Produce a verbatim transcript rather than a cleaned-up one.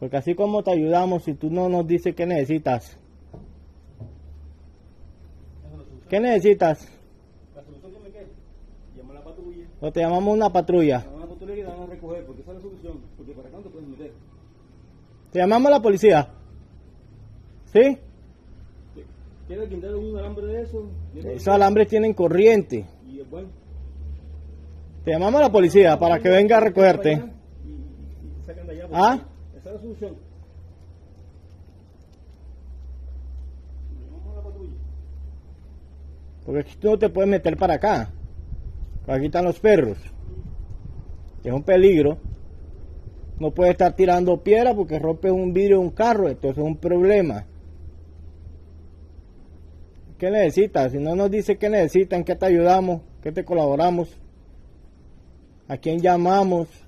Porque así como te ayudamos, si tú no nos dices qué necesitas. ¿Qué necesitas? La solución que me queda, llama a la patrulla. O te llamamos una patrulla. Llama a la patrulla y la van a recoger, porque esa es la solución. Porque para acá no te puedes meter. Te llamamos a la policía. ¿Sí? ¿Quieres guindar un alambre de eso? Esos alambres tienen corriente. Y bueno. Te llamamos a la policía para que venga a recogerte. Y, y, y sacan de allá. ¿Ah? Esa es la solución. Llamamos a la patrulla. Porque aquí tú no te puedes meter para acá. Aquí están los perros. Es un peligro. No puedes estar tirando piedra porque rompes un vidrio de un carro. Entonces es un problema. ¿Qué necesitas? Si no nos dice qué necesitan, qué te ayudamos, qué te colaboramos, a quién llamamos.